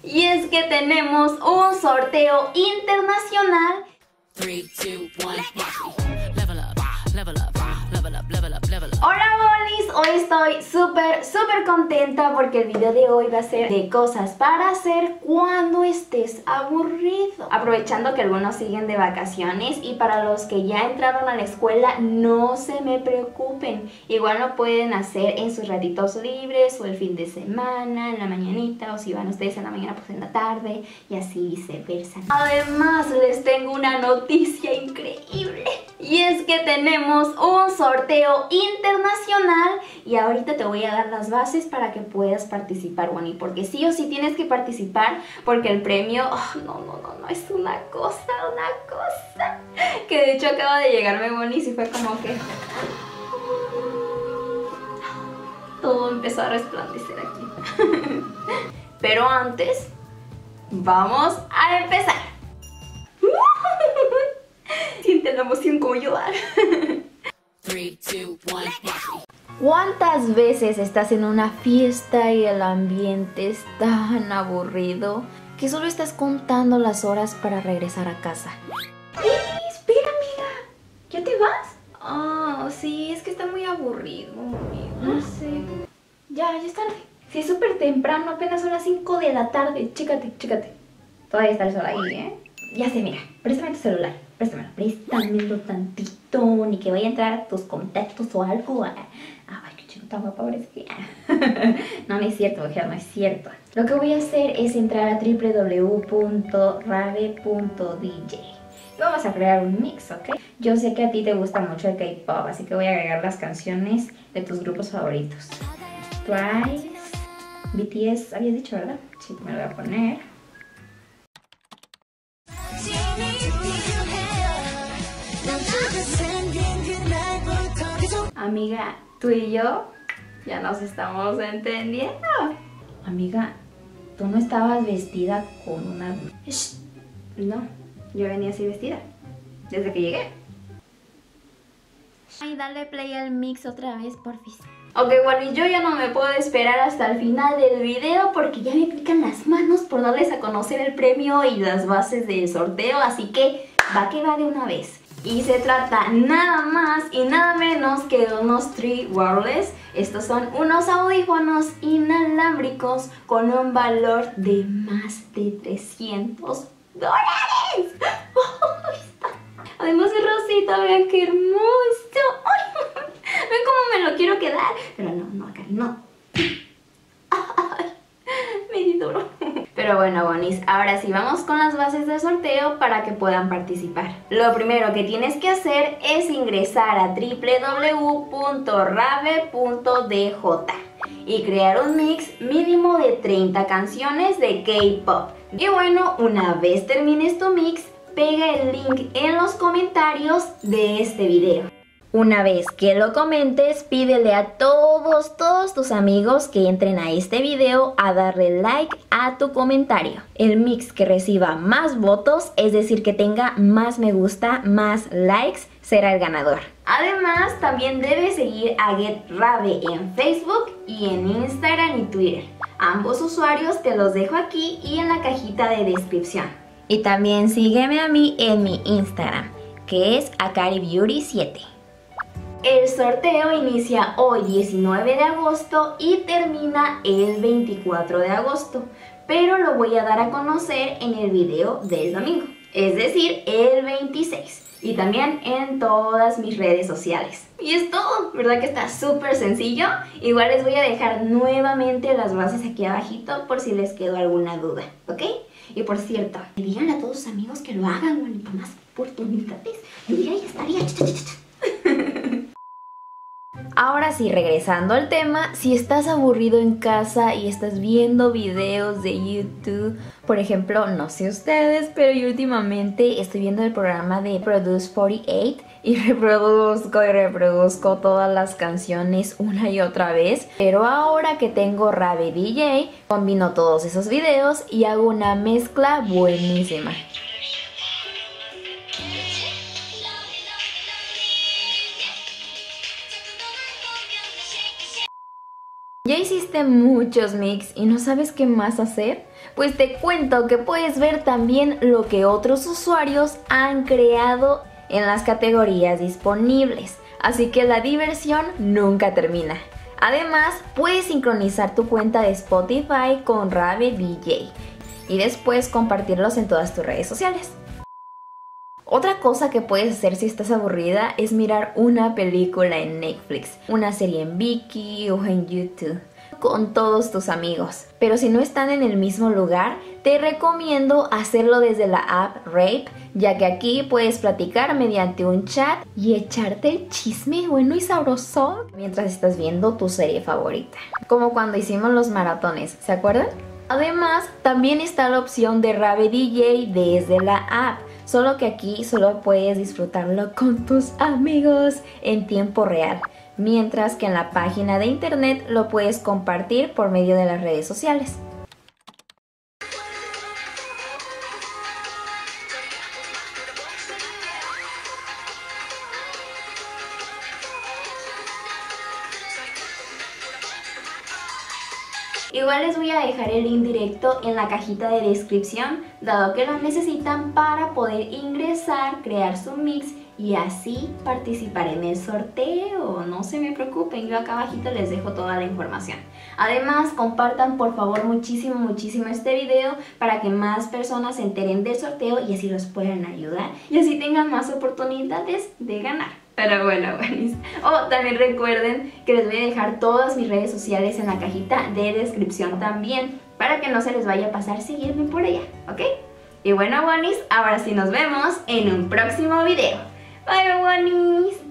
Y es que tenemos un sorteo internacional. 3, 2, 1, level up, level up, level up, level up, level up. Hola bolis, hoy estoy súper contenta porque el video de hoy va a ser de cosas para hacer cuando estés aburrido. Aprovechando que algunos siguen de vacaciones, y para los que ya entraron a la escuela, no se me preocupen. Igual lo pueden hacer en sus ratitos libres o el fin de semana, en la mañanita, o si van ustedes en la mañana pues en la tarde, y así viceversa. Además les tengo una noticia increíble. Y es que tenemos un sorteo internacional y ahorita te voy a dar las bases para que puedas participar, Bonnie, porque sí o sí tienes que participar porque el premio, no, es una cosa, que de hecho acaba de llegarme, Bonnie, y fue como que todo empezó a resplandecer aquí. Pero antes, vamos a empezar. Siente la emoción como yo. 3, 2, 1, ¿Cuántas veces estás en una fiesta y el ambiente es tan aburrido que solo estás contando las horas para regresar a casa? Espera, amiga, ¿ya te vas? Ah, sí, es que está muy aburrido, amiga. No sé. Ya es tarde. Sí, es súper temprano, apenas son las 5 de la tarde. Chécate. Todavía está el sol ahí, ¿eh? Ya sé, mira, préstame tu celular. Préstamelo tantito, ni que vaya a entrar a tus contactos o algo. Ay, qué chico tan guapa, parece que... No es cierto, mujer, no es cierto. Lo que voy a hacer es entrar a www.rave.dj. Vamos a crear un mix, ¿ok? Yo sé que a ti te gusta mucho el K-pop, así que voy a agregar las canciones de tus grupos favoritos. Twice, BTS, habías dicho, ¿verdad? Sí, me lo voy a poner. Amiga, tú y yo ya nos estamos entendiendo. Amiga, tú no estabas vestida con una... No, yo venía así vestida desde que llegué. Ay, dale play al mix otra vez, porfis. Ok, bueno, y yo ya no me puedo esperar hasta el final del video porque ya me pican las manos por darles a conocer el premio y las bases del sorteo, así que va que va de una vez. Y se trata nada más y nada menos que de unos Tree Wireless. Estos son unos audífonos inalámbricos con un valor de más de $300. Además es rosita, vean qué hermoso. Ven cómo me lo quiero quedar. Pero no, Cari, no. Me di duro. Pero bueno, bonis, ahora sí vamos con las bases del sorteo para que puedan participar. Lo primero que tienes que hacer es ingresar a www.rave.dj y crear un mix mínimo de 30 canciones de K-pop. Y bueno, una vez termines tu mix, pega el link en los comentarios de este video. Una vez que lo comentes, pídele a todos tus amigos que entren a este video a darle like a tu comentario. El mix que reciba más votos, es decir, que tenga más me gusta, más likes, será el ganador. Además, también debes seguir a GetRave en Facebook y en Instagram y Twitter. Ambos usuarios te los dejo aquí y en la cajita de descripción. Y también sígueme a mí en mi Instagram, que es AkariBeauty7. El sorteo inicia hoy 19 de agosto y termina el 24 de agosto, pero lo voy a dar a conocer en el video del domingo, es decir, el 26, y también en todas mis redes sociales. Y es todo, ¿verdad que está súper sencillo? Igual les voy a dejar nuevamente las bases aquí abajito por si les quedó alguna duda, ¿ok? Y por cierto, díganle a todos sus amigos que lo hagan, bueno, para más oportunidades. Mira, ya estaría. Ahora sí, regresando al tema, si estás aburrido en casa y estás viendo videos de YouTube, por ejemplo, no sé ustedes, pero yo últimamente estoy viendo el programa de Produce 48 y reproduzco todas las canciones una y otra vez. Pero ahora que tengo Rave DJ, combino todos esos videos y hago una mezcla buenísima. ¿Ya hiciste muchos mix y no sabes qué más hacer? Pues te cuento que puedes ver también lo que otros usuarios han creado en las categorías disponibles, así que la diversión nunca termina. Además, puedes sincronizar tu cuenta de Spotify con Rave DJ y después compartirlos en todas tus redes sociales. Otra cosa que puedes hacer si estás aburrida es mirar una película en Netflix, una serie en Viki o en YouTube con todos tus amigos. Pero si no están en el mismo lugar, te recomiendo hacerlo desde la app Rave, ya que aquí puedes platicar mediante un chat y echarte el chisme bueno y sabroso mientras estás viendo tu serie favorita. Como cuando hicimos los maratones, ¿se acuerdan? Además, también está la opción de Rave DJ desde la app, solo que aquí solo puedes disfrutarlo con tus amigos en tiempo real, mientras que en la página de internet lo puedes compartir por medio de las redes sociales. Igual les voy a dejar el link directo en la cajita de descripción, dado que lo necesitan para poder ingresar, crear su mix y así participar en el sorteo. No se me preocupen, yo acá abajito les dejo toda la información. Además, compartan por favor muchísimo este video para que más personas se enteren del sorteo y así los puedan ayudar y así tengan más oportunidades de ganar. Pero bueno, buenísimo. También recuerden que les voy a dejar todas mis redes sociales en la cajita de descripción también, para que no se les vaya a pasar seguirme por allá, ¿ok? Y bueno, bonis, ahora sí nos vemos en un próximo video. Bye, bonis.